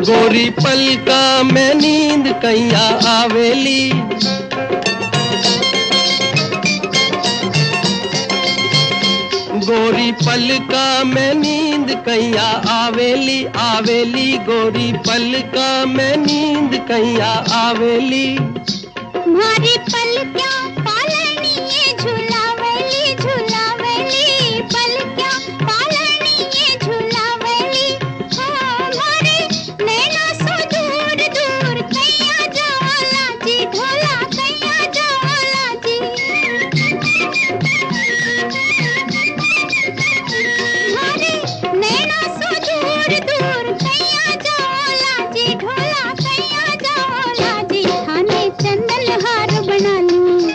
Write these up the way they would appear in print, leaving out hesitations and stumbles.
गोरी पलका में नींद कैया आवेली, गोरी पलका में नींद कैया आवेली, आवेली गोरी पलका में नींद कैया आवेली। मारी पलक्यां पालनी ये झुलावेली, झुलावेली पलक्यां पालनी ये झुलावेली। हाँ मारे नैना सो दूर दूर कैया जाला जी, ढोला कैया जाला जी। मारे नैना सो दूर दूर कैया जाला जी, ढोला कैया जाला जी। थाने चंदन हार बना लूं,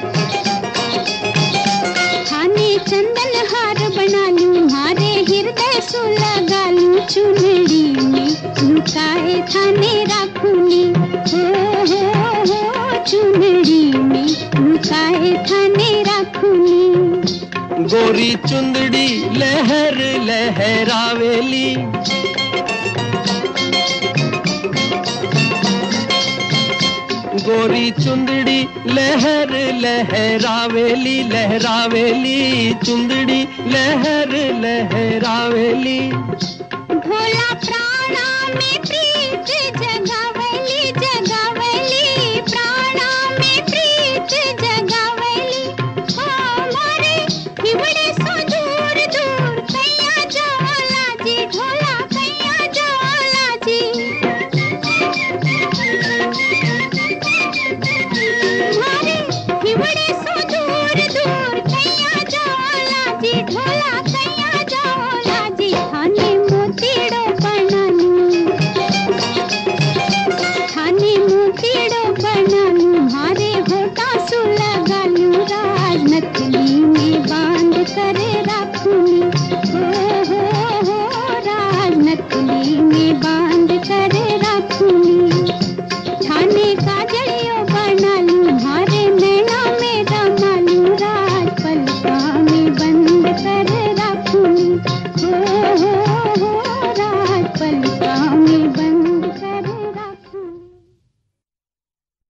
थाने चंदन हार बना लूं, मारे हृदय सु लगा लूं, चुनरी में लुकाए थाने राखूंगी, हो चुनरी में लुकाए थाने राखूंगी। गोरी चुंदड़ी लहर लहरावेली, गोरी चुंदड़ी लहर लहरावेली, लहरावेली चुंदड़ी लहर लहरावेली।